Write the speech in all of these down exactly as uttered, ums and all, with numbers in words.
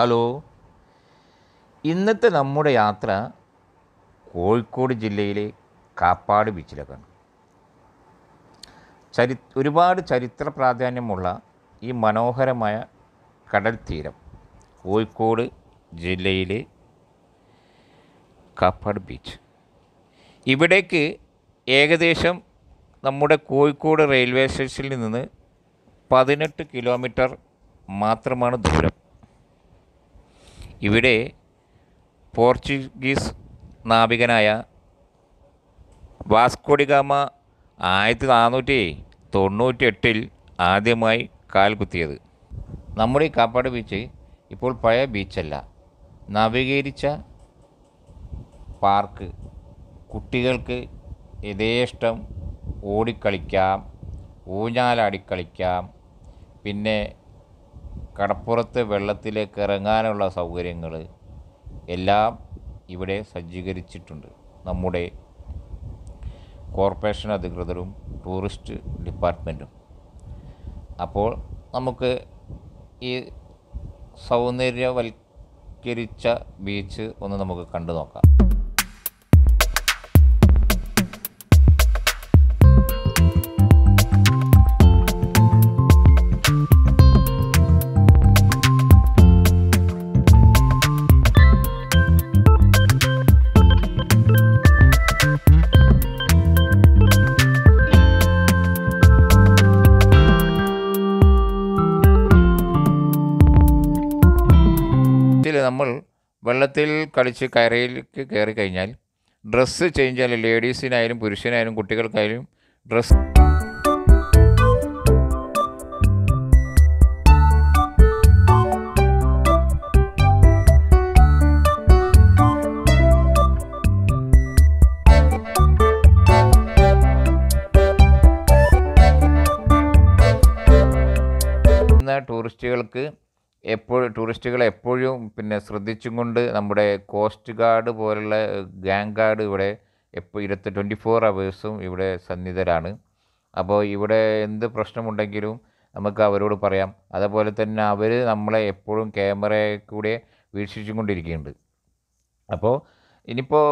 Hello, ഇന്നത്തെ നമ്മുടെ യാത്ര കോഴിക്കോട് ജില്ലയിലെ കാപ്പാട് ബീച്ചിലേക്കാണ്. ചരി ഒരുപാട് ചരിത്ര പ്രാധാന്യമുള്ള ഈ മനോഹരമായ കടൽ തീരം കോഴിക്കോട് ജില്ലയിലെ കാപ്പാട് ബീച്ച്. ഇവിടേക്ക് ഏകദേശം നമ്മുടെ കോഴിക്കോട് റെയിൽവേ സ്റ്റേഷനിൽ നിന്ന് പതിനെട്ട് കിലോമീറ്റർ മാത്രമാണ് ദൂരം. ഇവിടെ പോർച്ചുഗീസ് നാവികനായ വാസ്കോ ഡി ഗാമ ആയിരത്തി നാനൂറ്റി തൊണ്ണൂറ്റി എട്ടിൽ ആദ്യമായി കാൽ കുത്തിയത്. നമ്മുടെ ഈ കാപ്പാട് ബീച്ച് ഇപ്പോൾ പഴയ ബീച്ചല്ല, നവീകരിച്ച പാർക്ക്. കുട്ടികൾക്ക് യഥേഷ്ടം ഓടിക്കളിക്കാം, ഊഞ്ഞാലാടിക്കളിക്കാം. പിന്നെ കടപ്പുറത്ത് വെള്ളത്തിലേക്ക് ഇറങ്ങാനുള്ള സൗകര്യങ്ങൾ എല്ലാം ഇവിടെ സജ്ജീകരിച്ചിട്ടുണ്ട് നമ്മുടെ കോർപ്പറേഷൻ അധികൃതരും ടൂറിസ്റ്റ് ഡിപ്പാർട്ട്മെൻറ്റും. അപ്പോൾ നമുക്ക് ഈ സൗന്ദര്യവൽക്കരിച്ച ബീച്ച് ഒന്ന് നമുക്ക് കണ്ടു നോക്കാം. നമ്മൾ വെള്ളത്തിൽ കളിച്ച് കരയിലേക്ക് കയറി കഴിഞ്ഞാൽ ഡ്രസ്സ് ചേഞ്ച് ചെയ്യാൻ ലേഡീസിനായാലും പുരുഷനായാലും കുട്ടികൾക്കായാലും ഡ്രസ്സ് ടൂറിസ്റ്റുകൾക്ക് എപ്പോഴും ടൂറിസ്റ്റുകളെ എപ്പോഴും പിന്നെ ശ്രദ്ധിച്ചും കൊണ്ട് നമ്മുടെ കോസ്റ്റ് ഗാർഡ് പോലുള്ള ഗാങ് ഗാർഡ് ഇവിടെ എപ്പോൾ ഇരുപത്തി ട്വൻറ്റി ഫോർ അവേഴ്സും ഇവിടെ സന്നിധരാണ്. അപ്പോൾ ഇവിടെ എന്ത് പ്രശ്നമുണ്ടെങ്കിലും നമുക്ക് അവരോട് പറയാം. അതുപോലെ തന്നെ അവർ നമ്മളെ എപ്പോഴും ക്യാമറയിൽ കൂടെ വീക്ഷിച്ചും കൊണ്ടിരിക്കുന്നുണ്ട്. അപ്പോൾ ഇനിയിപ്പോൾ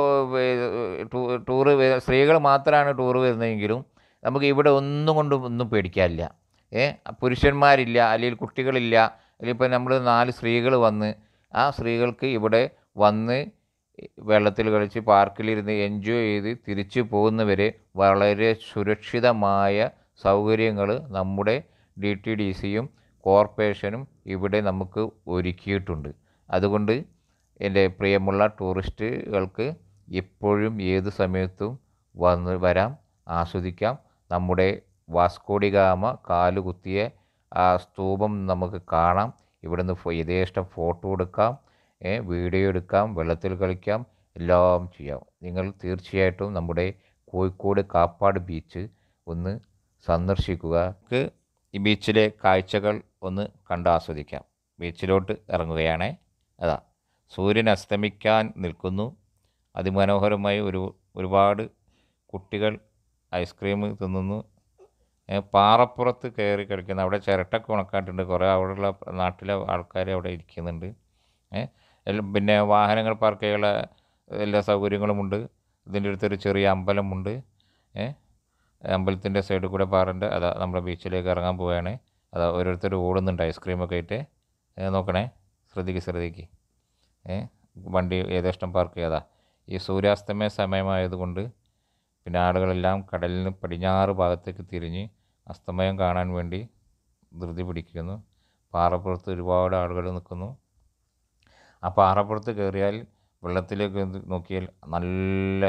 ടൂറ് സ്ത്രീകൾ മാത്രമാണ് ടൂറ് വരുന്നതെങ്കിലും നമുക്ക് ഇവിടെ ഒന്നും കൊണ്ടും ഒന്നും പേടിക്കാനില്ല. ഏ പുരുഷന്മാരില്ല, അല്ലെങ്കിൽ കുട്ടികളില്ല. അതിലിപ്പോൾ നമ്മൾ നാല് സ്ത്രീകൾ വന്ന് ആ സ്ത്രീകൾക്ക് ഇവിടെ വന്ന് വെള്ളത്തിൽ കളിച്ച് പാർക്കിലിരുന്ന് എൻജോയ് ചെയ്ത് തിരിച്ചു പോകുന്നവരെ വളരെ സുരക്ഷിതമായ സൗകര്യങ്ങൾ നമ്മുടെ ഡി ടി ഡി സിയും കോർപ്പറേഷനും ഇവിടെ നമുക്ക് ഒരുക്കിയിട്ടുണ്ട്. അതുകൊണ്ട് എൻ്റെ പ്രിയമുള്ള ടൂറിസ്റ്റുകൾക്ക് എപ്പോഴും ഏത് സമയത്തും വന്ന് വരാം, ആസ്വദിക്കാം. നമ്മുടെ വാസ്കോ ഡി ഗാമ കാലുകുത്തിയ ആ സ്തൂപം നമുക്ക് കാണാം. ഇവിടെ നിന്ന് യഥേഷ്ടം ഫോട്ടോ എടുക്കാം, വീഡിയോ എടുക്കാം, വെള്ളത്തിൽ കളിക്കാം, എല്ലാം ചെയ്യാം. നിങ്ങൾ തീർച്ചയായിട്ടും നമ്മുടെ കോഴിക്കോട് കാപ്പാട് ബീച്ച് ഒന്ന് സന്ദർശിക്കുക. ഈ ബീച്ചിലെ കാഴ്ചകൾ ഒന്ന് കണ്ട് ആസ്വദിക്കാം. ബീച്ചിലോട്ട് ഇറങ്ങുകയാണേ. അതാ സൂര്യൻ അസ്തമിക്കാൻ നിൽക്കുന്നു. അതിമനോഹരമായി ഒരു ഒരുപാട് കുട്ടികൾ ഐസ്ക്രീം തിന്നുന്നു. പാറപ്പുറത്ത് കയറി കളിക്കുന്ന അവിടെ ചിരട്ടൊക്കെ ഉണക്കാട്ടുണ്ട്. കുറേ അവിടെയുള്ള നാട്ടിലെ ആൾക്കാർ അവിടെ ഇരിക്കുന്നുണ്ട്. പിന്നെ വാഹനങ്ങൾ പാർക്ക് ചെയ്യാനുള്ള എല്ലാ സൗകര്യങ്ങളുമുണ്ട്. ഇതിൻ്റെ അടുത്തൊരു ചെറിയ അമ്പലമുണ്ട്. അമ്പലത്തിൻ്റെ സൈഡിൽ കൂടെ പാറുണ്ട്. അതാ നമ്മുടെ ബീച്ചിലേക്ക് ഇറങ്ങാൻ പോവുകയാണ്. അതാ ഓരോരുത്തർ ഓടുന്നുണ്ട് ഐസ്ക്രീമൊക്കെ ആയിട്ട്. നോക്കണേ, ശ്രദ്ധിക്ക് ശ്രദ്ധിക്ക് വണ്ടി യഥേഷ്ടം പാർക്ക് ചെയ്യാതാ. ഈ സൂര്യാസ്തമയ സമയമായതുകൊണ്ട് പിന്നെ ആളുകളെല്ലാം കടലിന് പടിഞ്ഞാറ് ഭാഗത്തേക്ക് തിരിഞ്ഞ് അസ്തമയം കാണാൻ വേണ്ടി ധൃതി പിടിക്കുന്നു. പാറപ്പുറത്ത് ഒരുപാട് ആളുകൾ നിൽക്കുന്നു. ആ പാറപ്പുറത്ത് കയറിയാൽ വെള്ളത്തിലേക്ക് നോക്കിയാൽ നല്ല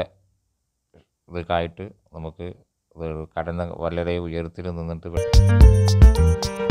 ഇതൊക്കെ ആയിട്ട് നമുക്ക് കടന്ന് വളരെ ഉയരത്തിൽ നിന്നിട്ട്